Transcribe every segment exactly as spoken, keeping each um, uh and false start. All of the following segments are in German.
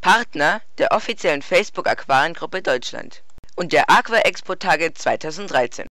Partner der offiziellen Facebook-Aquariengruppe Deutschland und der Aqua-Expo-Tage zweitausenddreizehn.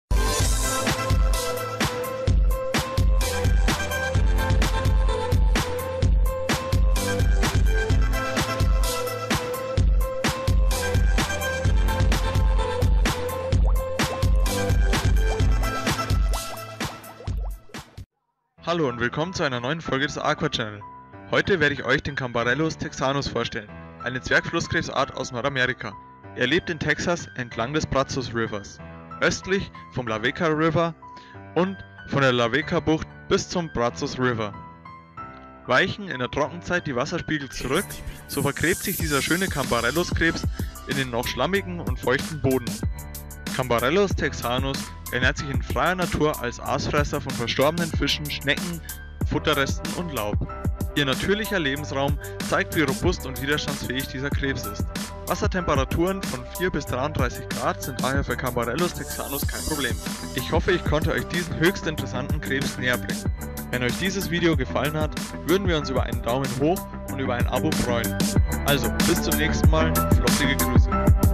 Hallo und willkommen zu einer neuen Folge des Aqua Channel. Heute werde ich euch den Cambarellus texanus vorstellen, eine Zwergflusskrebsart aus Nordamerika. Er lebt in Texas entlang des Brazos Rivers, östlich vom Lavaca River und von der Lavaca Bucht bis zum Brazos River. Weichen in der Trockenzeit die Wasserspiegel zurück, so vergräbt sich dieser schöne Cambarellus-Krebs in den noch schlammigen und feuchten Boden. Cambarellus texanus ernährt sich in freier Natur als Aasfresser von verstorbenen Fischen, Schnecken, Futterresten und Laub. Ihr natürlicher Lebensraum zeigt, wie robust und widerstandsfähig dieser Krebs ist. Wassertemperaturen von vier bis dreiunddreißig Grad sind daher für Cambarellus texanus kein Problem. Ich hoffe, ich konnte euch diesen höchst interessanten Krebs näher bringen. Wenn euch dieses Video gefallen hat, würden wir uns über einen Daumen hoch und über ein Abo freuen. Also, bis zum nächsten Mal, flottige Grüße.